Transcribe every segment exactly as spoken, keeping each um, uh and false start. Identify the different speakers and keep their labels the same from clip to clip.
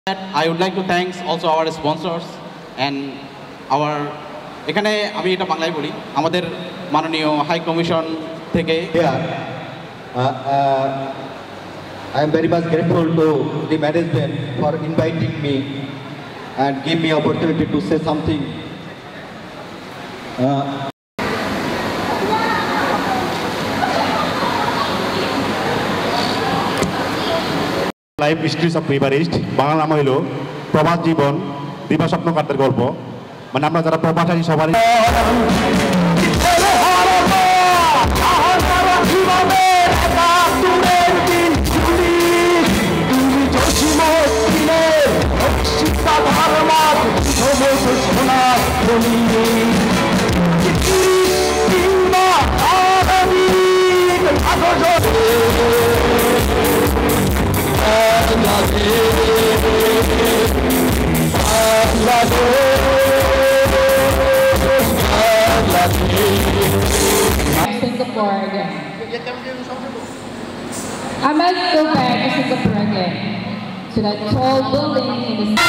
Speaker 1: I would like to thank also our sponsors and our এখানে আমি এটা বাংলায় বলি আমাদের মাননীয় হাই কমিশন থেকে
Speaker 2: I am very much grateful to the management for inviting me and give me opportunity to say something. Uh,
Speaker 3: life histories of riverist Bangla নাম হইল প্রবাস জীবন দিবাস্বপ্নকারদের গল্প মানে আমরা যারা প্রবাস আছি সবারই
Speaker 4: Singapore again. I might go back to Singapore again to that tall building in the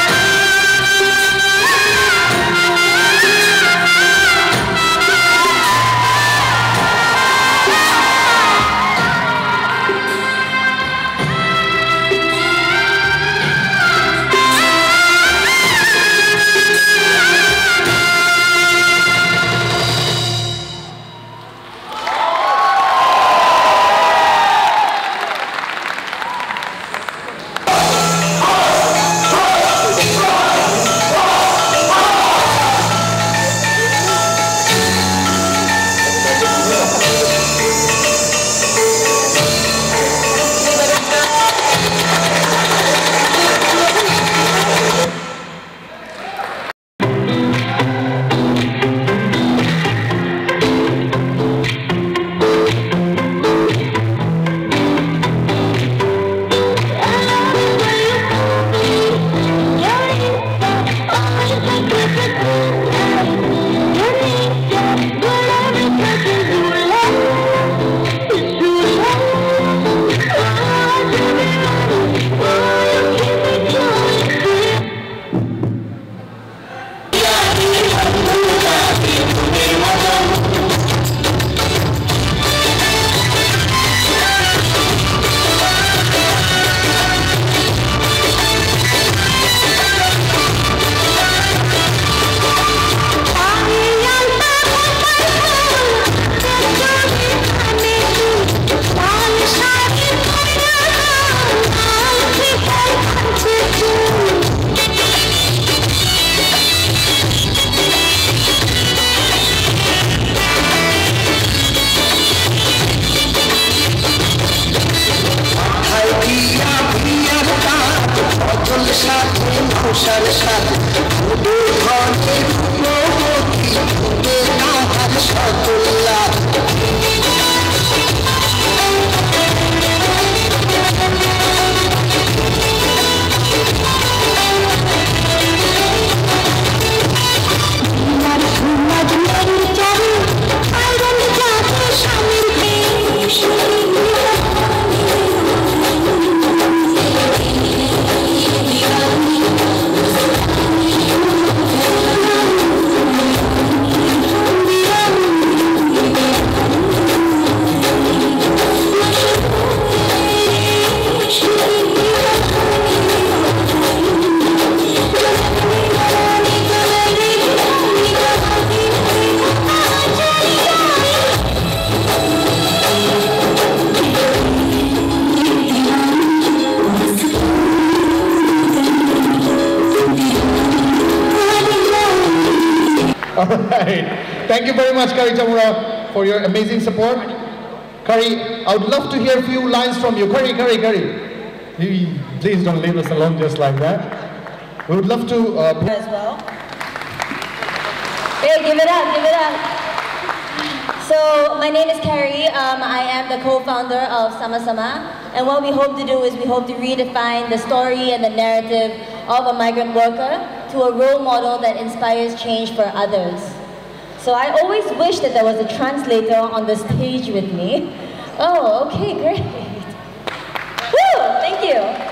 Speaker 5: Alright, thank you very much Kari Chamura for your amazing support. Kari, I would love to hear a few lines from you. Kari, Kari, Kari. Please don't leave us alone just like that. We would love to... Uh,
Speaker 6: as well. Hey, give it up, give it up. So, my name is Kari. Um, I am the co-founder of Sama Sama. And what we hope to do is we hope to redefine the story and the narrative of a migrant worker to a role model that inspires change for others. So I always wish that there was a translator on the stage with me. Oh, okay, great. Woo, thank you.